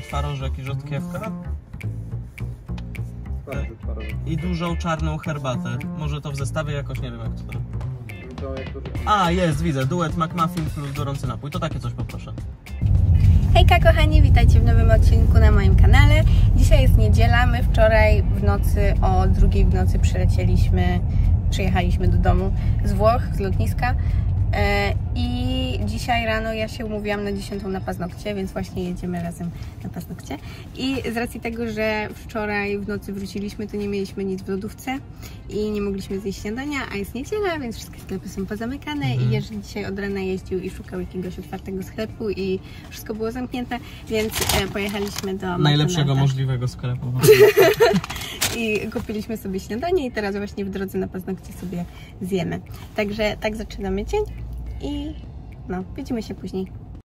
twarożek i rzodkiewka. I dużą czarną herbatę. Może to w zestawie jakoś, nie wiem jak to. A, jest, widzę. Duet McMuffin plus gorący napój. To takie coś poproszę. Hejka kochani, witajcie w nowym odcinku na moim kanale. Dzisiaj jest niedziela, my wczoraj w nocy o 2:00 w nocy przyjechaliśmy do domu z Włoch, z lotniska i dzisiaj rano ja się umówiłam na 10:00 na paznokcie, więc właśnie jedziemy razem na paznokcie. I z racji tego, że wczoraj w nocy wróciliśmy, to nie mieliśmy nic w lodówce i nie mogliśmy zjeść śniadania, a jest niedziela, więc wszystkie sklepy są pozamykane i Jerzy dzisiaj od rana jeździł i szukał jakiegoś otwartego sklepu i wszystko było zamknięte, więc pojechaliśmy do najlepszego możliwego sklepu. I kupiliśmy sobie śniadanie i teraz właśnie w drodze na paznokcie sobie zjemy. Także tak zaczynamy dzień i no, widzimy się później.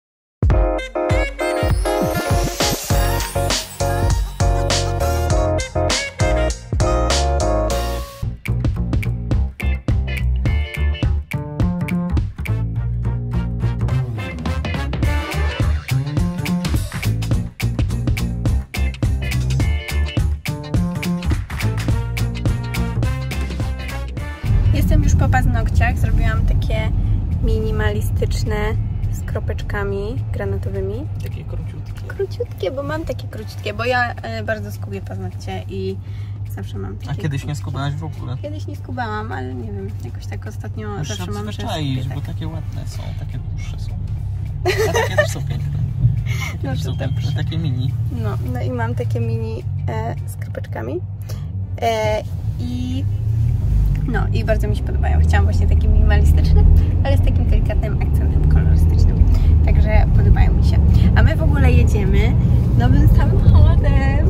Jestem już po paznokciach, zrobiłam takie minimalistyczne z kropeczkami granatowymi. Takie króciutkie. Króciutkie, bo mam takie króciutkie, bo ja bardzo skubię paznokcie i zawsze mam takie. A kiedyś nie skubałaś w ogóle? Kiedyś nie skubałam, ale nie wiem, jakoś tak ostatnio już zawsze mam przyczaić, bo takie ładne są, takie dłuższe są. A takie też są piękne. No są dobrze. Takie mini. No i mam takie mini z kropeczkami. I bardzo mi się podobają. Chciałam właśnie takie minimalistyczne, ale z takim delikatnym akcentem kolorystycznym. Także podobają mi się. A my w ogóle jedziemy nowym samochodem.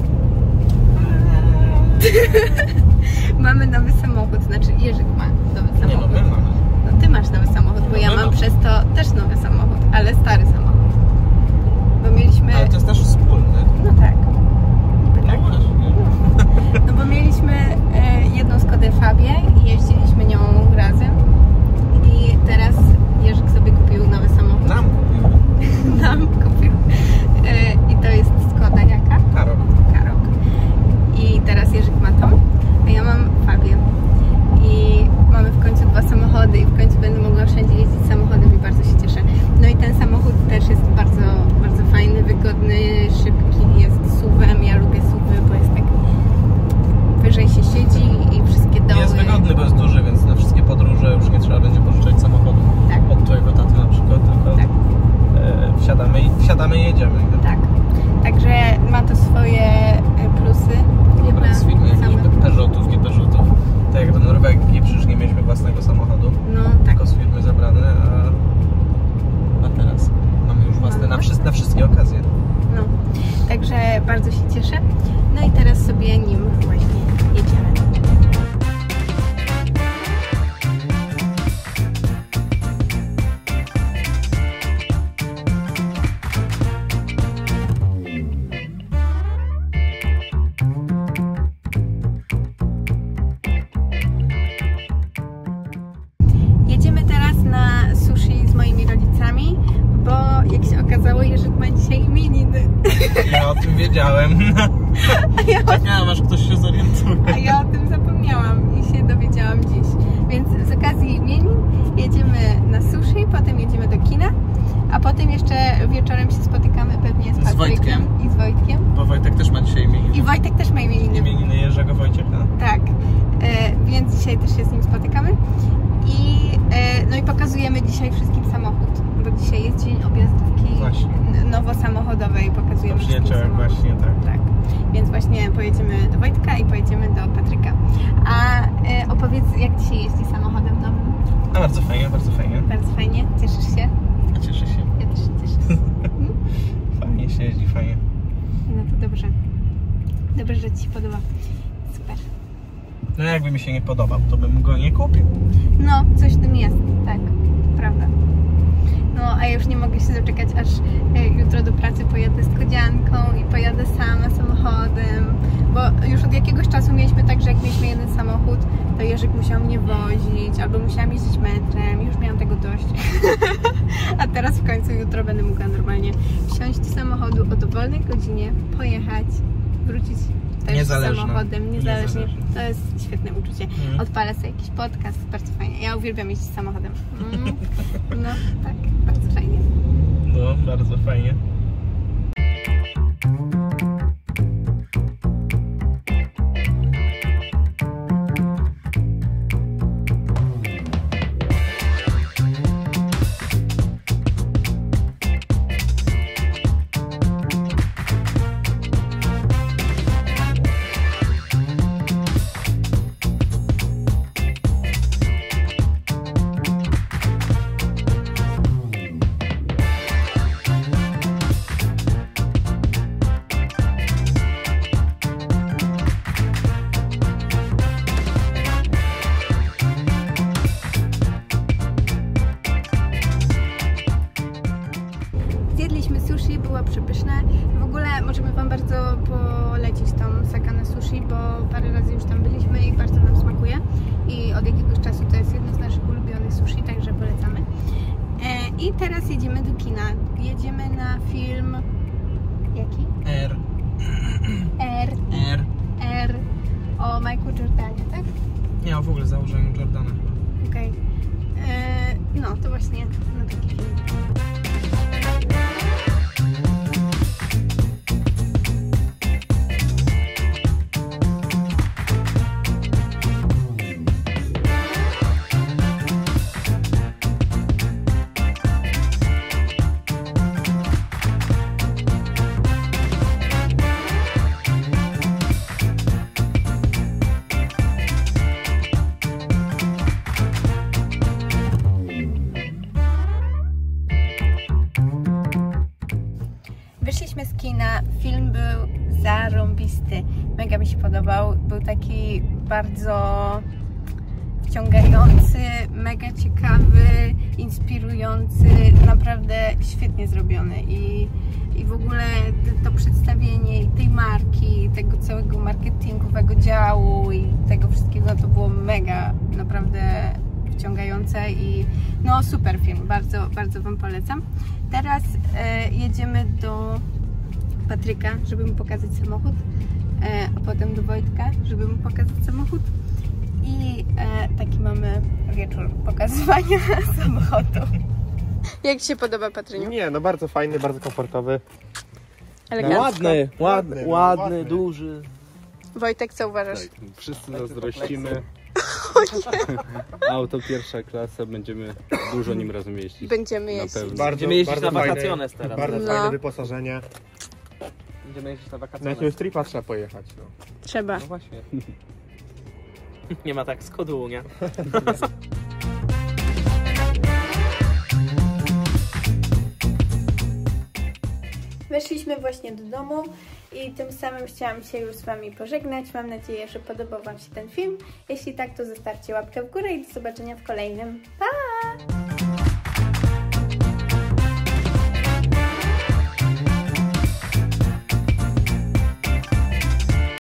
Mamy nowy samochód, znaczy Jerzyk ma nowy samochód. Nie, no my mamy. No ty masz nowy samochód, bo ja mam przez to też nowy samochód, ale stary samochód. Bo mieliśmy... Ale to jest też wspólny. No tak. No właśnie. No bo mieliśmy jedną Skodę Fabię i jeździliśmy nią razem i teraz Jerzyk sobie kupił nowy samochód. Nam kupił. I to jest Skoda jaka? Karoq. I teraz Jerzyk ma tą, a ja mam Fabię. I mamy w końcu 2 samochody i w końcu będę mogła wszędzie jeździć samochodem i bardzo się cieszę. No i ten samochód też jest bardzo, bardzo fajny, wygodny, szybki, jest SUV-em. Ja lubię SUV-y, bo jest tak wyżej się siedzi i wszystkie doły. Jest wygodny, bo jest duży, więc na wszystkie podróże już nie trzeba będzie pożyczać samochodu. Tak. Od twojego taty na przykład, tylko tak. Wsiadamy i jedziemy. Tak. Także ma to swoje plusy. Z firmy jakichś Peugeotów, nie Peugeotów. Tak jak do Norwegii przecież nie mieliśmy własnego samochodu. No tak. Tylko z firmy zabrane, a teraz mamy już własne na wszystkie okazje. No. Także bardzo się cieszę. No i teraz sobie nim właśnie jedziemy. Jedziemy teraz na sushi z moimi rodzicami, bo jak się okazało, Jerzyk ma dzisiaj imieniny. Ja o tym wiedziałem. Czekałem, aż ktoś się zorientuje. A ja o tym zapomniałam i się dowiedziałam dziś. Więc z okazji imienin jedziemy na sushi, potem jedziemy do kina, a potem jeszcze wieczorem się spotykamy pewnie z Patrykiem i z Wojtkiem. Bo Wojtek też ma dzisiaj imieniny. I Wojtek też ma imieniny. Imieniny Jerzego Wojciecha. Tak, więc dzisiaj też się z nim spotykamy. No i pokazujemy dzisiaj wszystkim samochód, bo dzisiaj jest dzień objazdówki nowosamochodowej. Pokazujemy wszystkim samochód. Właśnie, tak. Więc właśnie pojedziemy do Wojtka i pojedziemy do Patryka. A opowiedz, jak dzisiaj jeździ samochodem nowym? A bardzo fajnie, bardzo fajnie. Bardzo fajnie, cieszysz się? A cieszę się. Ja też się cieszę. Fajnie się jeździ, fajnie. No to dobrze. Dobrze, że Ci się podoba. Super. No jakby mi się nie podobał, to bym go nie kupił. No, coś w tym jest, tak, prawda. No, a ja już nie mogę się doczekać, aż jutro do pracy pojadę z kodzianką i pojadę sama samochodem, bo już od jakiegoś czasu mieliśmy tak, że jak mieliśmy jeden samochód, to Jerzyk musiał mnie wozić, albo musiałam jeździć metrem, już miałam tego dość. A teraz w końcu jutro będę mogła normalnie wsiąść do samochodu o dowolnej godzinie, pojechać, wrócić też samochodem, niezależnie. To jest świetne uczucie. Odpalę sobie jakiś podcast, bardzo fajnie. Ja uwielbiam jeździć samochodem. No tak, bardzo fajnie. No, bardzo fajnie. Zjedliśmy sushi, było przepyszne. W ogóle możemy Wam bardzo polecić tą Sakane Sushi, bo parę razy już tam byliśmy i bardzo nam smakuje. I od jakiegoś czasu to jest jedno z naszych ulubionych sushi, także polecamy. I teraz jedziemy do kina. Jedziemy na film... Jaki? R. O Michaelu Jordanie, tak? Nie, w ogóle założeniu Jordana. Okej. No, to właśnie na taki film. Wyszliśmy z kina, film był zarąbisty, mega mi się podobał, był taki bardzo wciągający, mega ciekawy, inspirujący, naprawdę świetnie zrobiony i w ogóle to przedstawienie i tej marki, tego całego marketingowego działu i tego wszystkiego to było mega, naprawdę wciągające i no super film, bardzo, bardzo Wam polecam. Teraz jedziemy do Patryka, żeby mu pokazać samochód, a potem do Wojtka, żeby mu pokazać samochód i taki mamy wieczór pokazywania samochodu. Jak Ci się podoba, Patryniu? Nie, no bardzo fajny, bardzo komfortowy. Elegancko. Ładny, duży. Wojtek, co uważasz? Tak, wszyscy zazdrościmy. Auto pierwsza klasa, będziemy dużo nim razem jeździć. Będziemy jeździć. Będziemy jeździć na wakacjones teraz. Bardzo fajne wyposażenie. Będziemy jeździć na Na wakacjones. jakiegoś tripa trzeba pojechać. No. Trzeba. No właśnie. Nie ma tak skodu, nie? Weszliśmy właśnie do domu i tym samym chciałam się już z Wami pożegnać. Mam nadzieję, że podobał Wam się ten film. Jeśli tak, to zostawcie łapkę w górę i do zobaczenia w kolejnym. Pa!